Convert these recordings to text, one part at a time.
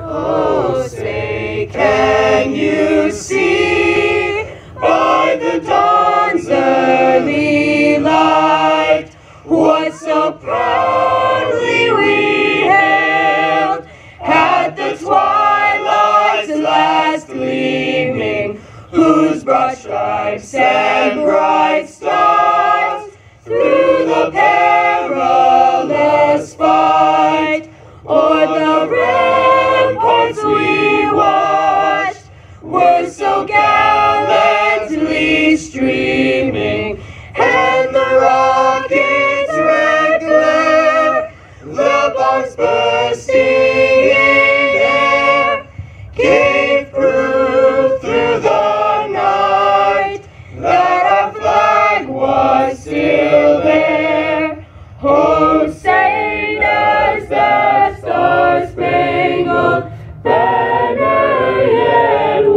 Oh, say, can you see by the dawn's early light what so proudly we hailed at the twilight's last gleaming, whose broad stripes and bright stars through the perilous fight o'er the ramparts we watched were so gallantly streaming, and the rockets' red glare, the bombs bursting in air, gave proof through the night that our flag was still there. Oh, say does the star-spangled banner yet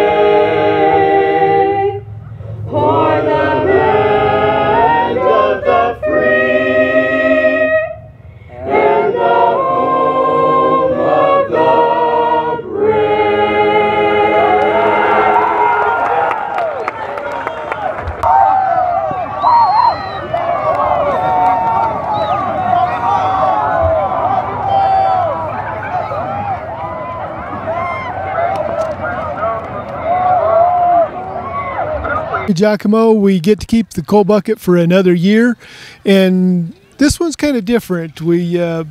wave o'er the land of the free and the home of the brave? Giacomo, we get to keep the coal bucket for another year, and this one's kind of different. We're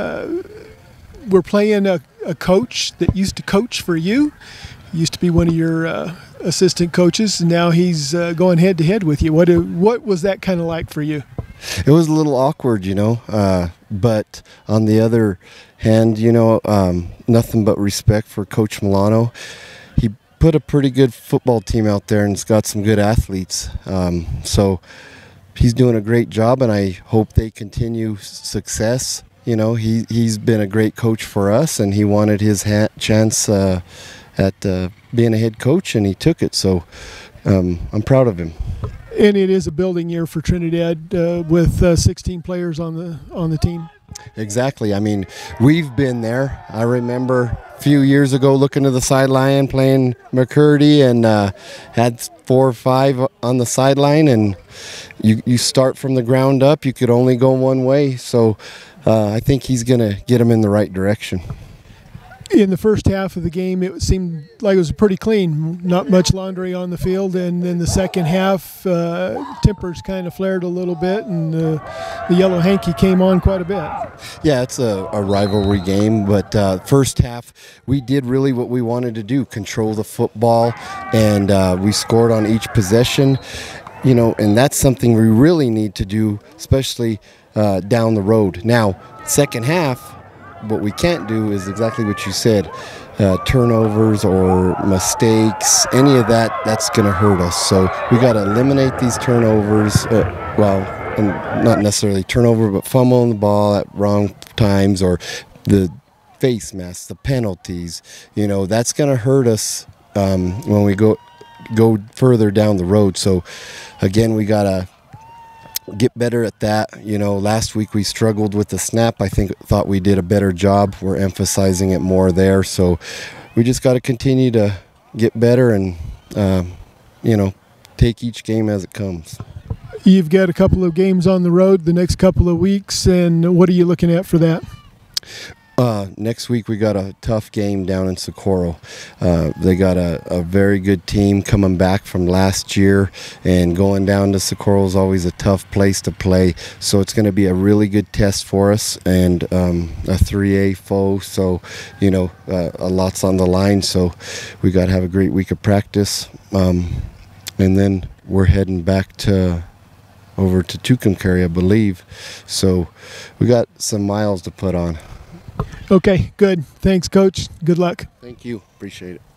playing a coach that used to coach for you. He used to be one of your assistant coaches, and now he's going head to head with you. What was that kind of like for you? It was a little awkward, you know, but on the other hand, you know, nothing but respect for Coach Milano. He put a pretty good football team out there and it's got some good athletes. So he's doing a great job, and I hope they continue success. You know, he's been a great coach for us, and he wanted his chance at being a head coach, and he took it. So I'm proud of him. And it is a building year for Trinidad with 16 players on the team. Exactly. I mean, we've been there. I remember a few years ago looking to the sideline playing McCurdy, and had 4 or 5 on the sideline, and you start from the ground up. You could only go one way. So I think he's going to get them in the right direction. In the first half of the game, it seemed like it was pretty clean, not much laundry on the field, and then the second half, tempers kind of flared a little bit, and the Yellow Hanky came on quite a bit. Yeah, it's a rivalry game, but first half, we did really what we wanted to do, control the football, and we scored on each possession, you know, and that's something we really need to do, especially down the road. Now, second half, what we can't do is exactly what you said, turnovers or mistakes, any of that, that's going to hurt us. So we got to eliminate these turnovers, and not necessarily turnover, but fumbling the ball at wrong times, or the face masks, the penalties. You know, that's going to hurt us when we go further down the road. So again, we got to get better at that. You know, last week we struggled with the snap. I thought we did a better job. We're emphasizing it more there. So we just got to continue to get better and, you know, take each game as it comes. You've got a couple of games on the road the next couple of weeks, and what are you looking at for that? Next week we got a tough game down in Socorro. They got a very good team coming back from last year, and going down to Socorro is always a tough place to play. So it's going to be a really good test for us, and a 3A foe. So, you know, a lot's on the line. So we got to have a great week of practice, and then we're heading back over to Tucumcari, I believe. So we got some miles to put on. Okay, good. Thanks, Coach. Good luck. Thank you. Appreciate it.